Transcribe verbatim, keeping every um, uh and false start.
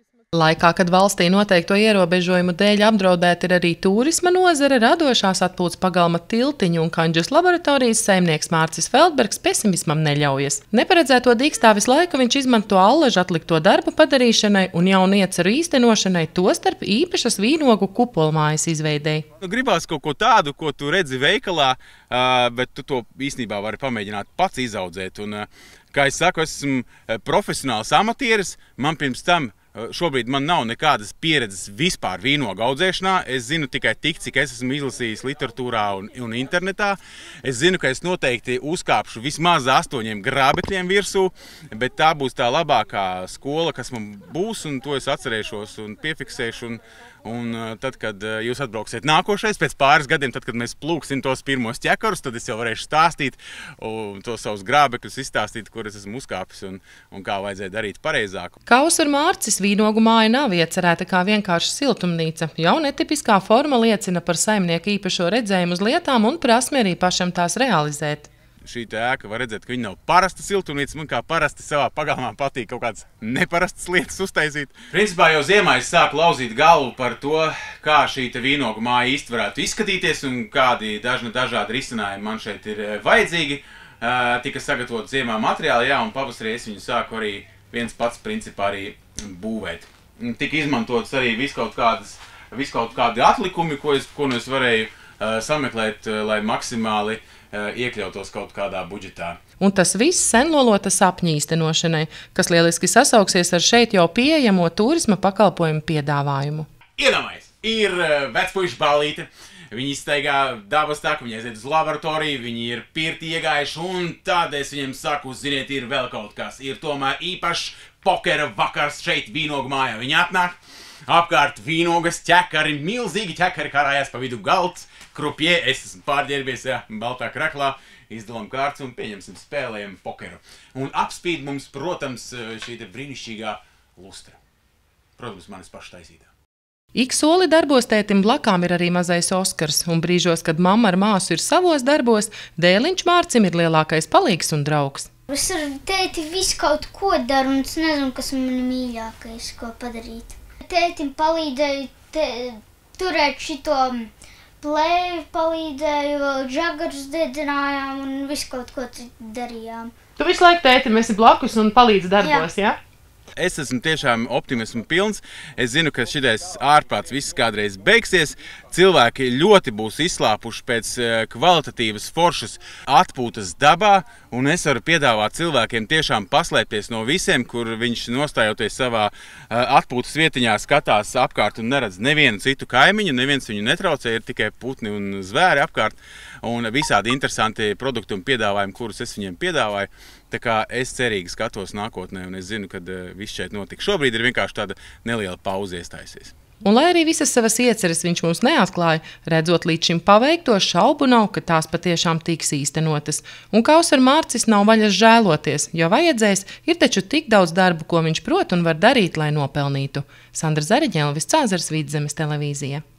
Laikā, kad valstī noteikto ierobežojumu dēļ apdraudēta ir arī turisma nozare, radošās atpūtas pagalma Tiltiņu un Kanģas laboratorijas saimnieks Mārcis Feldbergs pesimismam neļaujas. Neparedzēto dīkstāvis laiku viņš izmanto allažu atlikto darbu padarīšanai un jaunu ieceru īstenošanai, tostarp īpašas vīnogu kupolmājas izveidei. Gribās kaut ko tādu, ko tu redzi veikalā, bet tu to īstenībā vari pamēģināt pats izaudzēt. Un, kā es saku, esmu profesionāls amatieris, man pirms tam šobrīd man nav nekādas pieredzes vispār vīnogu audzēšanā. Es zinu tikai tik, cik es esmu izlasījis literatūrā un, un internetā. Es zinu, ka es noteikti uzkāpšu vismaz astoņiem grābekļiem virsū, bet tā būs tā labākā skola, kas man būs, un to es atcerēšos un piefiksēšu. Un, un tad, kad jūs atbrauksiet nākošais, pēc pāris gadiem, tad, kad mēs plūksim tos pirmos ķekarus, tad es jau varēšu stāstīt un tos savus grābekļus izstāstīt, kur es esmu uzkāpis un, un kā vajadzēja darīt pareizāk. Kausar Mārcis vīnogu māja nav iecerēta kā vienkārši siltumnīca. Jau netipiskā forma liecina par saimnieku īpašo redzējumu uz lietām un prasmi arī pašam tās realizēt. Šī ēka var redzēt, ka viņa nav parasta siltumnīca. Man kā parasti savā pagalmā patīk kaut kādas neparastas lietas uztaisīt. Principā jau ziemā es sāku lauzīt galvu par to, kā šī vīnogu māja īsti varētu izskatīties un kādi dažni dažādi risinājumi man šeit ir vajadzīgi. Tika sagatavot ziemā materiāli, jā, un pavasarī es viņu sāku arī viens pats principā arī būvēt. Tika izmantotas arī viskaut kādas, viskaut kādi atlikumi, ko es, ko es varēju uh, sameklēt, uh, lai maksimāli uh, iekļautos kaut kādā budžetā. Un tas viss senlolota sapņu īstenošanai, kas lieliski sasauksies ar šeit jau pieejamo turisma pakalpojumu piedāvājumu. Iedomājies, ir uh, vecpuišu ballīte. Viņi izstaigā dabas taku, viņi aiziet uz laboratoriju, viņi ir pirti iegājuši, un tad es viņiem saku, ziniet, ir vēl kaut kas. Ir tomēr īpašs pokera vakars šeit vīnogu mājā. Viņi atnāk, apkārt vīnogas ķekari, milzīgi ķekari karājās pa vidu galds, krupjē, es esmu pārģērbies, jā, baltā kraklā, izdalam kārtas un pieņemsim spēlējam pokeru. Un apspīd mums, protams, šī te brīnišķīgā lustra. Protams, manis paša taisītā. Ik soli darbos tētim blakām ir arī mazais Oskars, un brīžos, kad mamma ar māsu ir savos darbos, dēliņš Mārcim ir lielākais palīgs un draugs. Es ar tēti visu kaut ko daru, un es nezinu, kas man mīļākais, ko padarīt. Tētim palīdzēju te, turēt šito plēvi, palīdzēju, džagarus dedzinājām un visu kaut ko citu darījām. Tu visu laiku tētim esi blakus un palīdz darbos, jā? Ja? Es esmu tiešām optimismu pilns. Es zinu, ka šitais ārprāts viss kādreiz beigsies. Cilvēki ļoti būs izslāpuši pēc kvalitatīvas foršas atpūtas dabā, un es varu piedāvāt cilvēkiem tiešām paslēpties no visiem, kur viņš nostājoties savā atpūtas vietiņā skatās apkārt un neredz nevienu citu kaimiņu, neviens viņu netraucē, ir tikai putni un zvēri apkārt, un visādi interesanti produkti un piedāvājumi, kurus es viņiem piedāvāju. Tā kā es cerīgi skatos nākotnē, un es zinu, ka viss šeit notiks. Šobrīd ir vienkārši tāda neliela pauze iestājusies. Un lai arī visas savas ieceres viņš mums neatklāja, redzot līdz šim paveikto, šaubu nav, ka tās patiešām tiks īstenotas. Un Kausar Mārcis nav vaļas žēloties, jo vajadzēs, ir taču tik daudz darbu, ko viņš prot un var darīt, lai nopelnītu. Sandra Zariģēla, Viss Cāzars, Vidzemes televīzija.